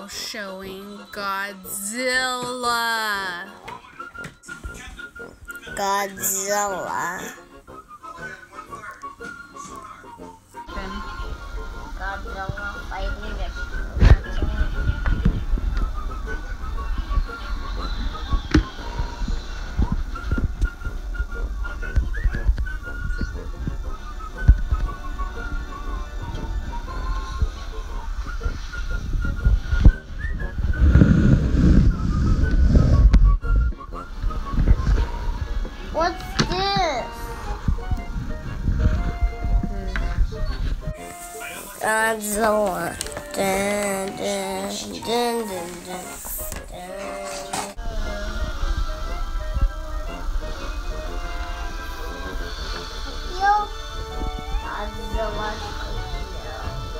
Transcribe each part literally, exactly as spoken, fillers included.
now showing Godzilla. Godzilla. Godzilla fighting it. What's this? Godzilla. Dun, dun, dun, dun, dun, dun. Yo. Godzilla Tokyo.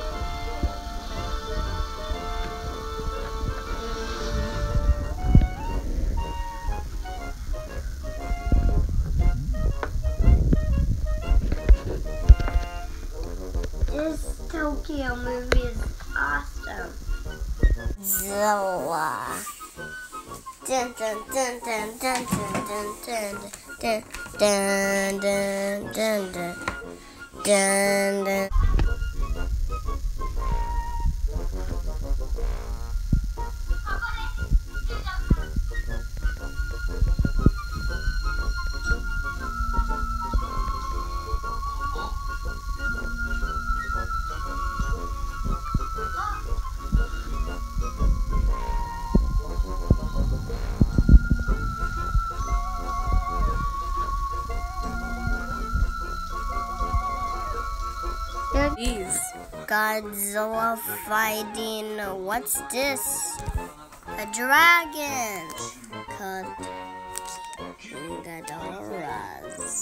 This Tokyo movie is awesome. Zilla. Dun dun dun dun dun dun dun dun dun dun dun dun dun dun. Jeez. Godzilla fighting, what's this? A dragon. Called King Ghidorahs.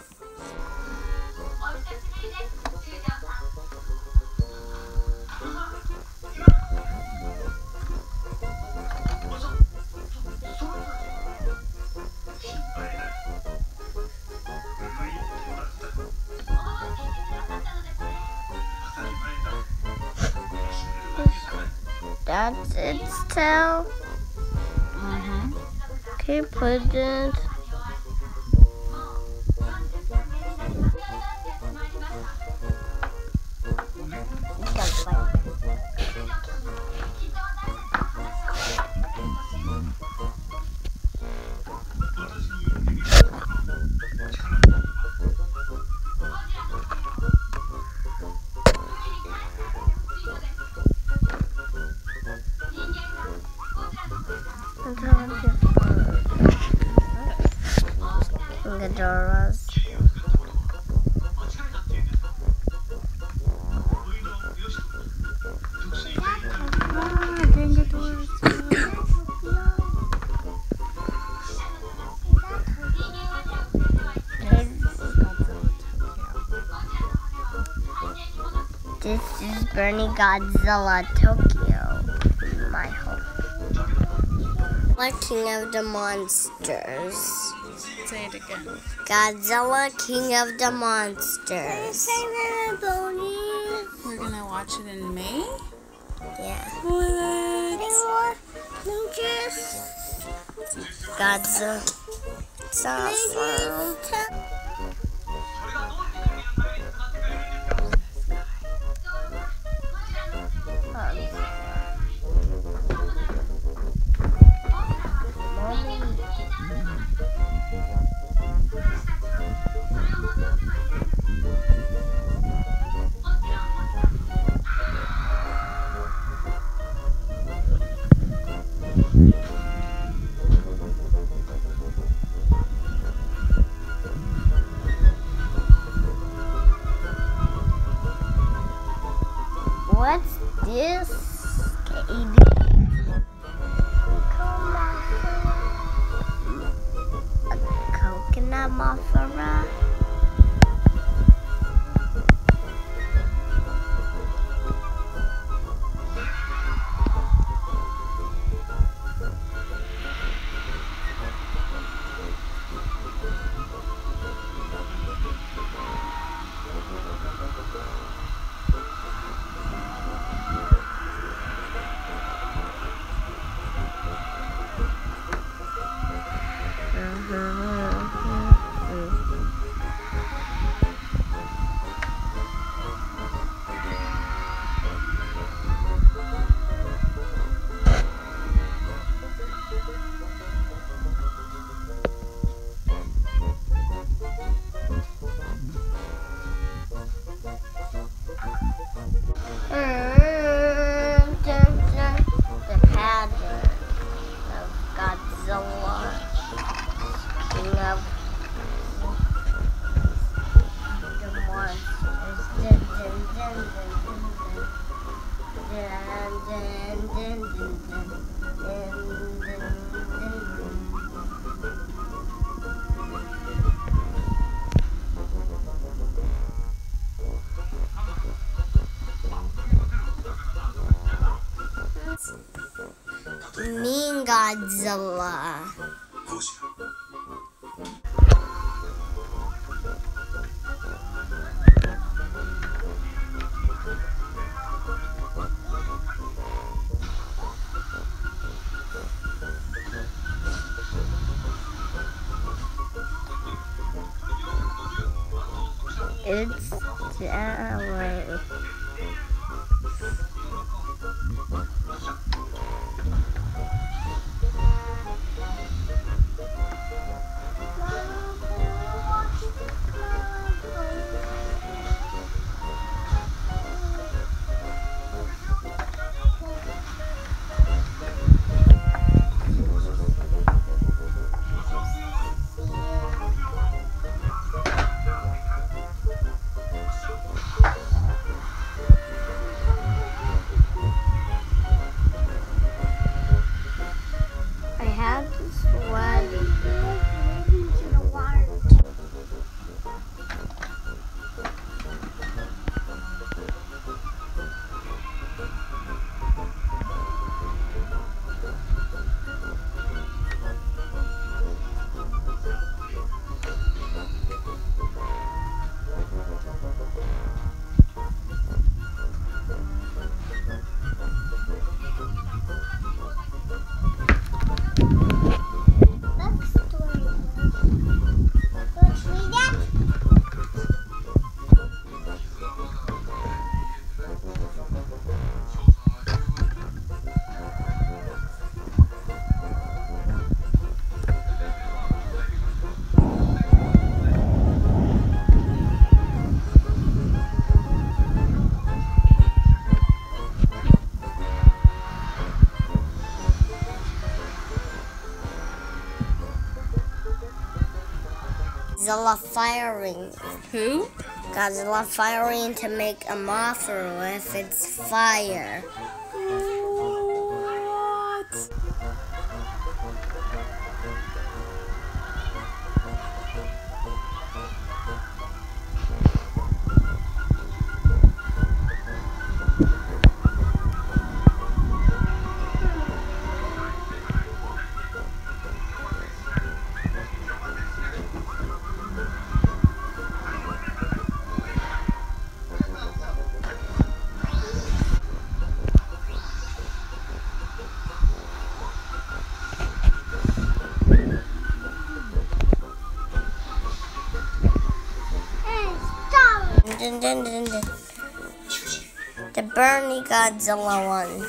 That's its tail. Mm-hmm. Okay, put it. Ghidorahs. This is Bernie Godzilla Tokyo, my home. What King of the Monsters? Say it again. Godzilla, King of the Monsters. We're gonna watch it in May? Yeah. What? Godzilla. It's awesome. Mean Godzilla. It's Jacqueline. I have to sweat. Godzilla firing. Who? Godzilla firing to make a offer with its fire. What? Dun, dun, dun, dun. The Bernie Godzilla one.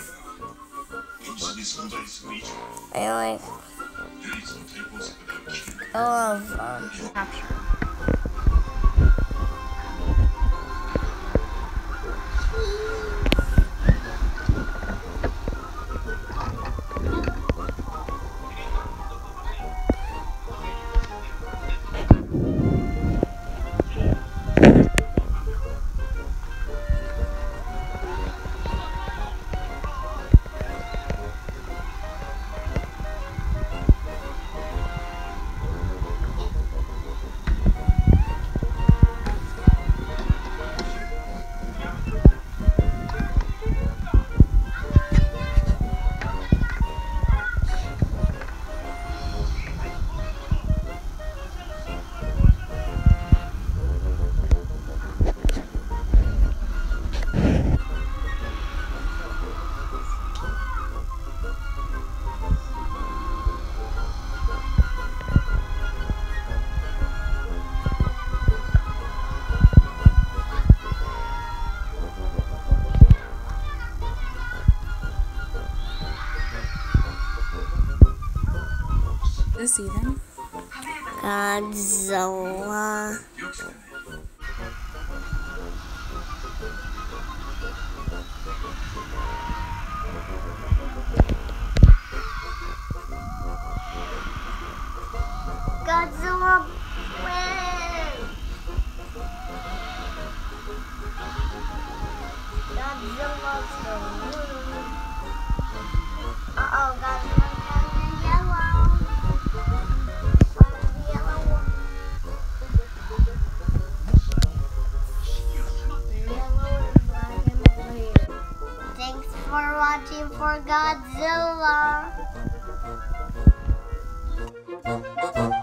I like all of them. Capture. To see them. Godzilla. Godzilla wins! Godzilla's the winner. Godzilla.